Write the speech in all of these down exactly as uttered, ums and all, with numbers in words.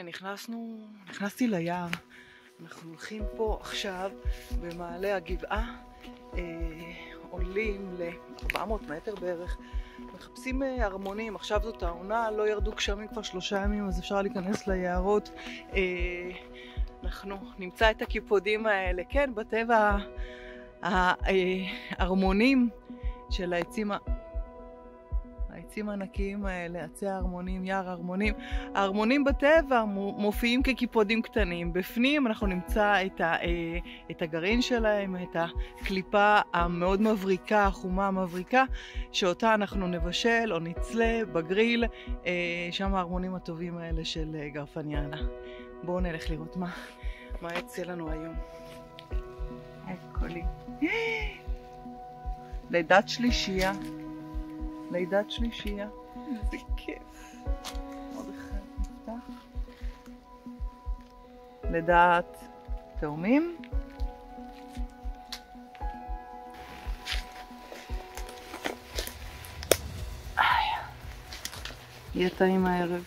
הנה, נכנסנו, נכנסתי ליער. אנחנו הולכים פה עכשיו במעלה הגבעה, אה, עולים ל-ארבע מאות מטר בערך, מחפשים ארמונים. עכשיו זאת העונה, לא ירדו גשמים כבר שלושה ימים, אז אפשר להיכנס ליערות. אה, אנחנו נמצא את הקיפודים האלה, כן, בטבע, הארמונים של העצים העצים הענקיים האלה, עצי הארמונים, יער הארמונים. הארמונים בטבע מופיעים כקיפודים קטנים. בפנים אנחנו נמצא את, ה, את הגרעין שלהם, את הקליפה המאוד מבריקה, החומה המבריקה, שאותה אנחנו נבשל או נצלה בגריל, שם הארמונים הטובים האלה של גרפניאנה. בואו נלך לראות מה, מה יצא לנו היום. קולי. לידת שלישייה. לידת שלישייה. איזה כיף. עוד אחד נפתח. לידת תאומים. יהיה טעים הערב.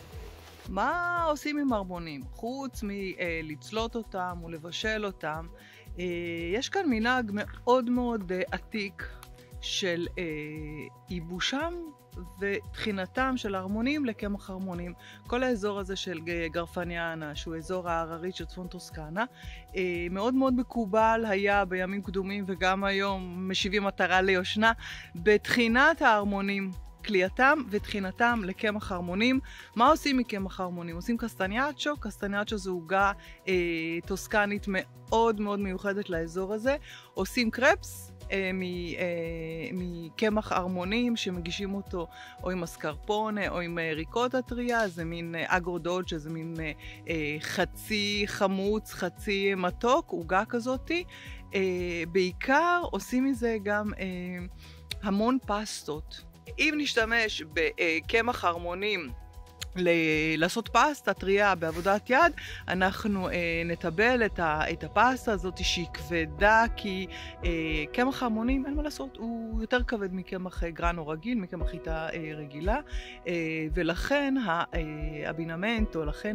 מה עושים עם ארמונים? חוץ מלצלות אותם ולבשל אותם, יש כאן מנהג מאוד מאוד עתיק של ייבושם ותחינתם של הארמונים לקמח ארמונים. כל האזור הזה של גרפניאנה, שהוא אזור ההררית של צפון טוסקנה, מאוד מאוד מקובל היה בימים קדומים וגם היום משיבים מטרה ליושנה בתחינת הארמונים, קליעתם ותחינתם לקמח ארמונים. מה עושים מקמח ארמונים? עושים קסטניאצ'ו. קסטניאצ'ו זו עוגה אה, טוסקנית מאוד מאוד מיוחדת לאזור הזה. עושים קרפס אה, מקמח ארמונים שמגישים אותו או עם מסקרפונה או עם אה, ריקוטה טריה. זה מין אה, אגורדוד, שזה מין אה, אה, חצי חמוץ, חצי מתוק, עוגה כזאתי. אה, בעיקר עושים מזה גם אה, המון פסטות. אם נשתמש בקמח ארמונים לעשות פסטה טריה בעבודת יד, אנחנו נטבל את הפסטה הזאת שהיא כבדה, כי קמח ארמונים, אין מה לעשות, הוא יותר כבד מקמח גרנו רגיל, מקמח חיטה רגילה, ולכן הבינמנט, או לכן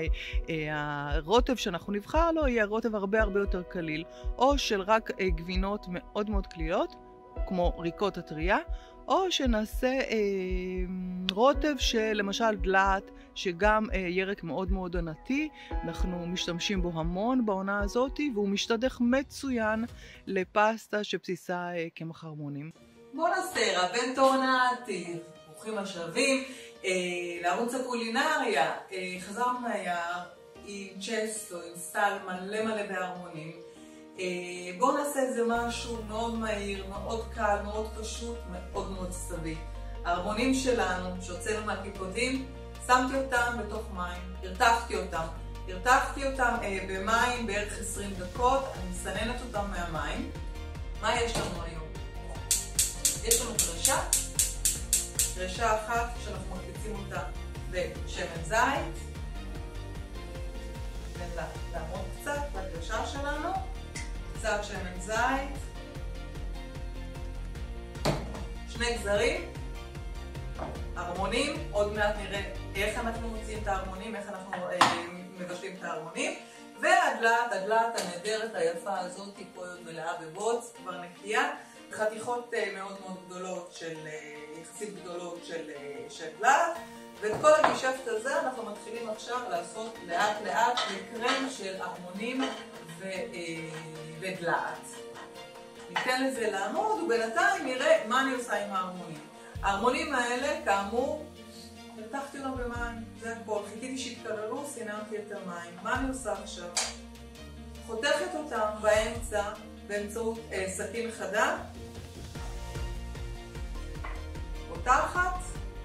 הרוטב שאנחנו נבחר לו, יהיה רוטב הרבה הרבה יותר קליל, או של רק גבינות מאוד מאוד קלילות, כמו ריקוטה טריה, או שנעשה אה, רוטב של למשל דלעת, שגם אה, ירק מאוד מאוד עונתי. אנחנו משתמשים בו המון בעונה הזאת, והוא משתדך מצוין לפסטה שבסיסה אה, קמח ארמונים. בואו נעשה רבן טורנטי, ברוכים השבים אה, לערוץ הקולינריה. אה, חזרנו מהיער עם צ'סטו, עם סל מלא מלא בארמונים. בואו נעשה את זה משהו מאוד מהיר, מאוד קל, מאוד פשוט, מאוד מאוד סביב. הארמונים שלנו, שהוצאנו מהקיפודים, שמתי אותם בתוך מים, הרתחתי אותם. הרתחתי אותם אה, במים בערך עשרים דקות, אני מסננת אותם מהמים. מה יש לנו היום? יש לנו קרשה, קרשה אחת שאנחנו מקפיצים אותה בשמן זית. לעמוד קצת לקרשה שלנו. קצת שמן זית, שני גזרים, ארמונים, עוד מעט נראה איך אנחנו מוציאים את הארמונים, איך אנחנו אה, מבשלים את הארמונים, והדלת, הדלת הנהדרת היפה הזאת, פה עוד מלאה בבוץ, כבר נקייה, חתיכות אה, מאוד מאוד גדולות של, אה, יחסית גדולות של, אה, של דלת, ואת כל הגישפט הזה אנחנו מתחילים עכשיו לעשות לאט לאט לקרם של ארמונים ו, אה, ודלעת. ניתן לזה לעמוד, ובינתיים נראה מה אני עושה עם הארמונים. הארמונים האלה, כאמור, הרתחתי אותם במים, זה הכל. חיכיתי שהתקררו, סיננתי את המים. מה אני עושה עכשיו? חותכת אותם באמצע, באמצעות אה, סכין חדה, פותחת,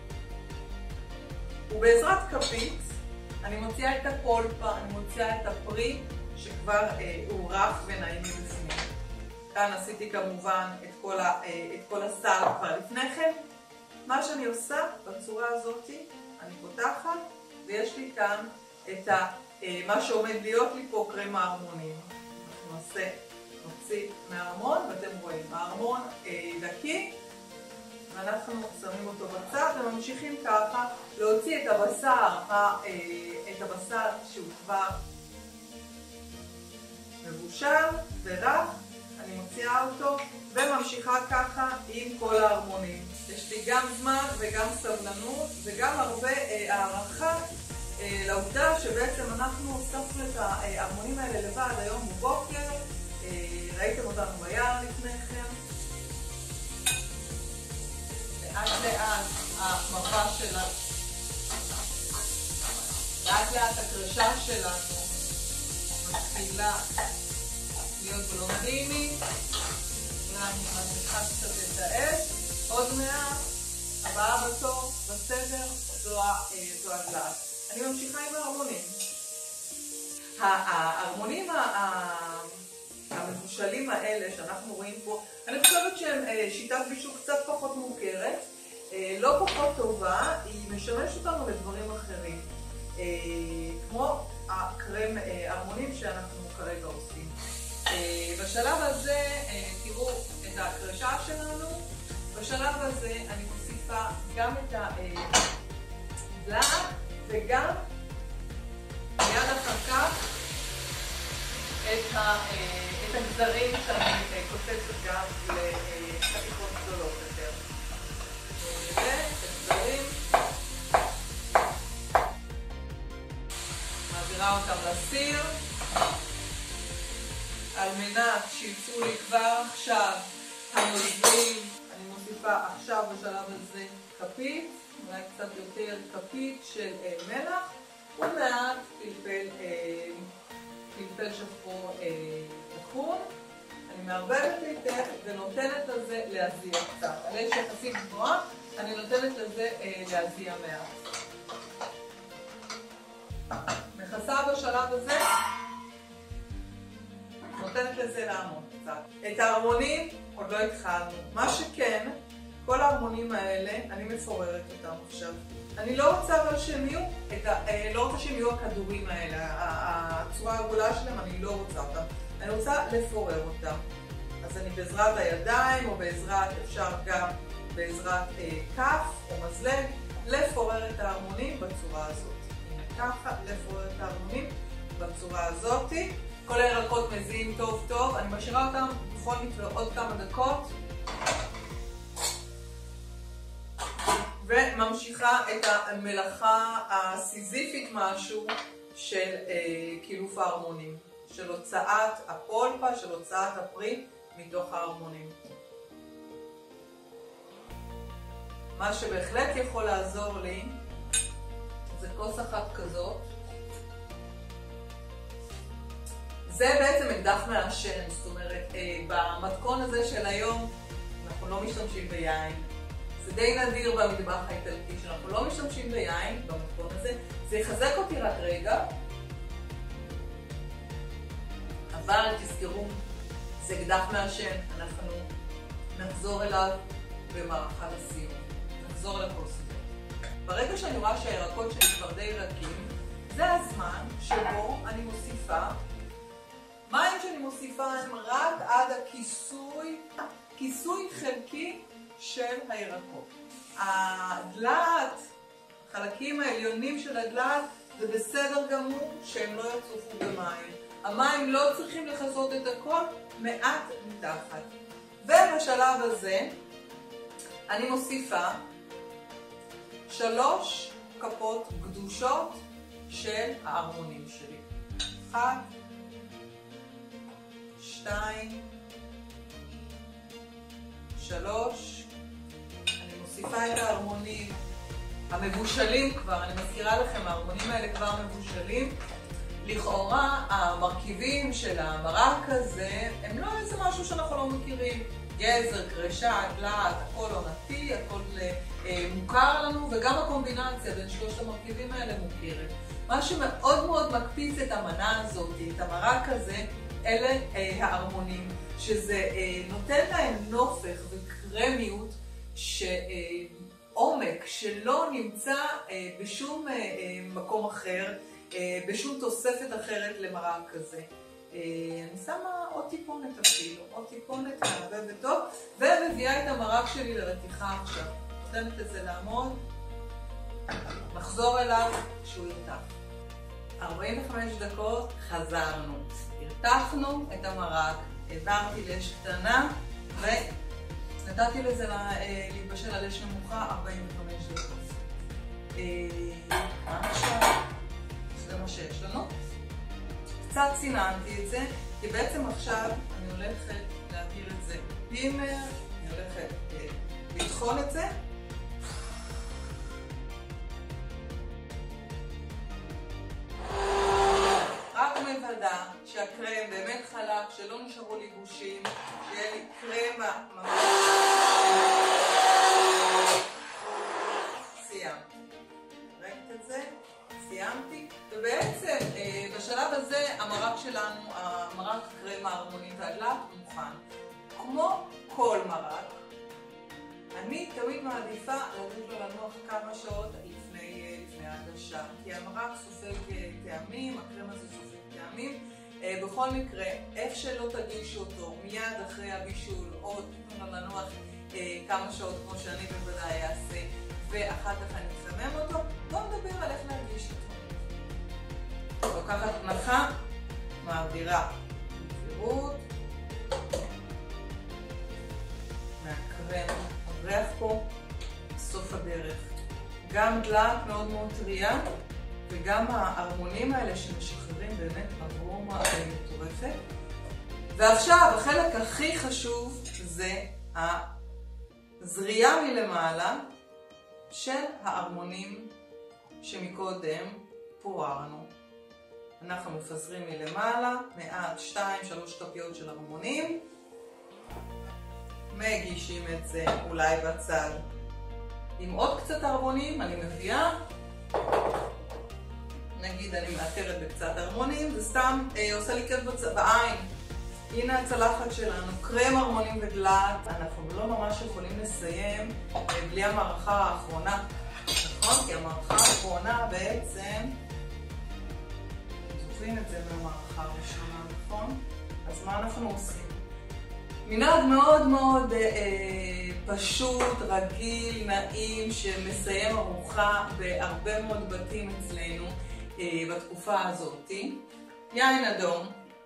ובעזרת כפית אני מוציאה את הפולפה, אני מוציאה את הפרי שכבר אה, הורח ונעים מבפנים. כאן עשיתי כמובן את כל, ה, אה, את כל הסל כבר לפני כן. מה שאני עושה בצורה הזאת, אני פותחת, ויש לי כאן את ה, אה, מה שעומד להיות לי פה קרם הארמונים. אנחנו נעשה, נוציא מהארמון, ואתם רואים, הארמון אה, דקי, אנחנו שמים אותו בצד וממשיכים ככה להוציא את הבשר, את הבשר שהוא כבר מבושל ורח. אני מוציאה אותו וממשיכה ככה עם כל ההרמונים. יש לי גם זמן וגם סבלנות וגם הרבה אה, הערכה אה, לעובדה שבעצם אנחנו הוספנו את ההרמונים האלה לבד היום בבוקר. אה, ראיתם אותנו ביער לפניכם. לאט לאט המפה שלנו, לאט לאט הקרשה שלנו מתחילה להיות בלונדיני. אני מזמיחה קצת את האש. עוד מעט הבאה בתור בסדר זו הדלעת. אני ממשיכה עם ההרמונים. ההרמונים המבושלים האלה שאנחנו רואים פה, אני חושבת שהם שיטת בישול קצת פחות מוכרת, לא פחות טובה, היא משמש אותנו לדברים אחרים, כמו הקרם הרמונים שאנחנו כרגע עושים. בשלב הזה תראו את הקרשה שלנו. בשלב הזה אני מוסיפה גם את הדלעת וגם מיד אחר כך את הגזרים שאני קוצצת גם לחתיכות גדולות יותר. ואת הגזרים מעבירה אותם לסיר על מנת שיצאו לי כבר עכשיו הנוזלים. אני מוסיפה עכשיו בשלב הזה כפית, אולי קצת יותר כפית של מלח ומעט פלפל, פלפל שחור טחון. אני מערבבת היטב ונותנת לזה להזיע קצת. על אש יחסית גבוהה אני נותנת לזה להזיע מעט. מכסה בשלב הזה, נותנת לזה לעמוד קצת. את ההרמונים עוד לא התחלנו. מה שכן, כל ההרמונים האלה, אני מפוררת אותם עכשיו. אני לא רוצה אבל שהם יהיו, ה, לא רוצה שהם יהיו הכדורים האלה, הצורה העגולה שלהם, אני לא רוצה אותם. אני רוצה לפורר אותם. אז אני בעזרת הידיים, או בעזרת, אפשר גם בעזרת אה, כף או מזלג, לפורר את ההרמונים בצורה הזאת. הנה ככה, לפורר את ההרמונים בצורה הזאת. כל הירקות מזיעים טוב טוב, אני משאירה אותם בכל מקרה עוד כמה דקות. וממשיכה את המלאכה הסיזיפית משהו של אה, קילוף ההרמונים, של הוצאת הפולפה, של הוצאת הפרי מתוך ההרמונים. מה שבהחלט יכול לעזור לי זה כוס אחת כזאת. זה בעצם אקדח מעשן, זאת אומרת, אה, במתכון הזה של היום אנחנו לא משתמשים ביין. זה די נדיר במטבח האיטלקי שאנחנו לא משתמשים ביין במתכון הזה. זה יחזק אותי רק רגע. אבל תזכרו, זה אקדח מעשן, אנחנו נחזור אליו במערכה לסיום. נחזור לכל סיום. ברגע שאני רואה שהירקות שלי כבר די רכים, זה הזמן שבו אני מוסיפה. מים שאני מוסיפה הם רק עד הכיסוי, כיסוי חלקי של הירקות. הדלעת, החלקים העליונים של הדלעת, זה בסדר גמור שהם לא יצופו במים. המים לא צריכים לכסות את הכל, מעט מתחת. ובשלב הזה אני מוסיפה שלוש כפות גדושות של ההרמונים שלי. אחת, שתיים, שלוש. אני מוסיפה את ההרמונים המבושלים כבר, אני מזכירה לכם, ההרמונים האלה כבר מבושלים. לכאורה המרכיבים של המרק הזה הם לא איזה משהו שאנחנו לא מכירים. גזר, קרשה, דלעת, הכל עונתי, הכל אה, מוכר לנו, וגם הקומבינציה בין שלושת המרכיבים האלה מוכרת. מה שמאוד מאוד מקפיץ את המנה הזאת, את המרק הזה, אלה אה, ההרמונים, שזה אה, נותן להם נופך וקרמיות שעומק שלא נמצא אה, בשום אה, מקום אחר, אה, בשום תוספת אחרת למרק כזה. אני שמה עוד טיפונת אפילו, עוד טיפונת מערבבת טוב, ומביאה את המרק שלי לרתיחה עכשיו. נותנת את זה לעמוד, נחזור אליו כשהוא ירתח. ארבעים וחמש דקות חזרנו, הרתחנו את המרק, העברתי לאש קטנה ונתתי לזה להתבשל על אש נמוכה ארבעים וחמש דקות. עכשיו, זה מה שיש לנו. קצת ציננתי את זה, כי בעצם עכשיו אני הולכת להעביר את זה בפימר, אני הולכת לטחון את זה. רק מוודא שהקרם באמת חלק, שלא נשארו לי גושים, שיהיה לי קרם ממש. סיימתי. ראית את זה? סיימתי. ובעצם בשלב הזה המרק שלנו, המרק קרם ההרמונית הדלת מוכן. כמו כל מרק, אני תמיד מעדיפה לתת לו לנוח כמה שעות לפני, לפני ההגשה, כי המרק סופג טעמים, הקרם הזה סופג טעמים. בכל מקרה, איפה שלא תגישו אותו מיד אחרי הבישול או תתנו לו לנוח כמה שעות כמו שאני בוודאי אעשה, ואחר כך אני אסמם אותו, בואו נדבר על איך להגיש אותו. לוקחת מנחה, מעבירה בפירוט מהקרם, הבריח פה סוף הדרך. גם דלת מאוד מאוד טריה, וגם ההרמונים האלה שמשחררים באמת ארומה מטורפת. ועכשיו החלק הכי חשוב זה הזריעה מלמעלה של ההרמונים שמקודם פוררנו. אנחנו מפזרים מלמעלה מעט שתיים שלוש כפיות של הרמונים, מגישים את זה אולי בצד עם עוד קצת הרמונים. אני מביאה, נגיד אני מאתרת בקצת הרמונים, זה סתם אה, עושה לי כיף בצ... בעין. הנה הצלחת שלנו, קרם הרמונים ודלת. אנחנו לא ממש יכולים לסיים אה, בלי המערכה האחרונה, נכון? כי המערכה האחרונה בעצם זוכרים את זה מהמערכה הראשונה, נכון? אז מה אנחנו עושים? מנהג מאוד מאוד אה, פשוט, רגיל, נעים, שמסיים ארוחה בהרבה מאוד בתים אצלנו אה, בתקופה הזאת. יין אדום,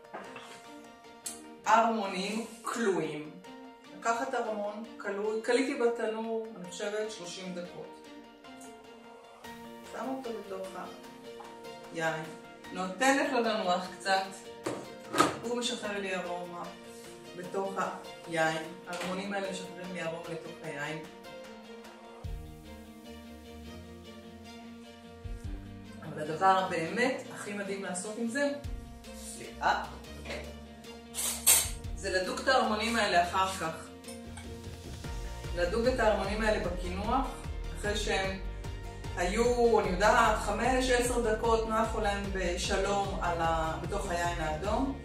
ארמונים כלואים. לקחת ארמון כלוי, קליתי בתנור, אני חושבת שלושים דקות. שם אותו בתוך היין, נותנת לו לנוח קצת, הוא משחרר לי ארומה בתוך היין. ההרמונים האלה משחררים לי ארומה לתוך היין. אבל הדבר באמת הכי מדהים לעשות עם זה, סליחה, זה לדוג את ההרמונים האלה אחר כך. לדוג את ההרמונים האלה בקינוח, אחרי שהם היו, אני יודעת, חמש עשר דקות נחו להם בשלום על ה... בתוך היין האדום.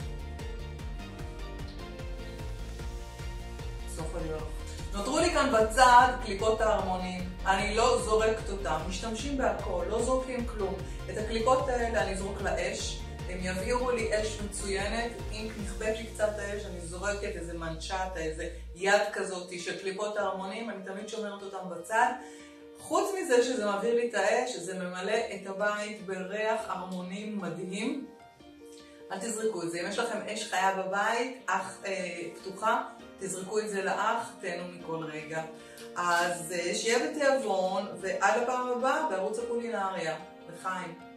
סוף הדיוק. נותרו לי כאן בצד קליפות ההרמונים. אני לא זורקת אותם, משתמשים בהכל, לא זורקים כלום. את הקליפות האלה אני זורק לאש, הם יבהירו לי אש מצוינת. אם נכבד לי קצת האש, אני זורקת איזה מנצ'טה, איזה יד כזאת של קליפות ההרמונים, אני תמיד שומרת אותם בצד. חוץ מזה שזה מבהיר לי את האש, זה ממלא את הבית בריח הרמונים מדהים. אל תזרקו את זה. אם יש לכם אש חיה בבית, אח אה, פתוחה, תזרקו את זה לאח, תהנו מכל רגע. אז אה, שיהיה בתיאבון, ועד הפעם הבאה בערוץ הקולינריה. לחיים.